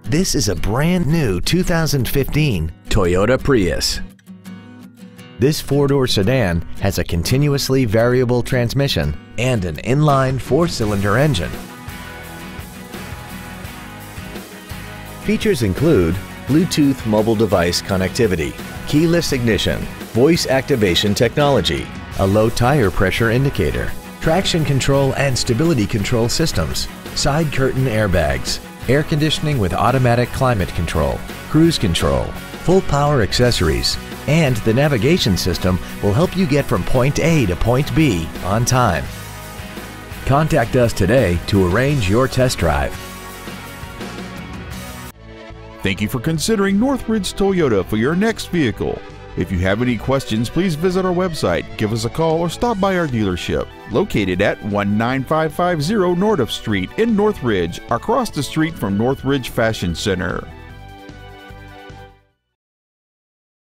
This is a brand new 2015 Toyota Prius. This four-door sedan has a continuously variable transmission and an inline four-cylinder engine. Features include Bluetooth mobile device connectivity, keyless ignition, voice activation technology, a low tire pressure indicator, traction control and stability control systems, side curtain airbags, air conditioning with automatic climate control, cruise control, full power accessories, and the navigation system will help you get from point A to point B on time. Contact us today to arrange your test drive. Thank you for considering Northridge Toyota for your next vehicle. If you have any questions, please visit our website, give us a call, or stop by our dealership, located at 19550 Nordhoff Street in Northridge, across the street from Northridge Fashion Center.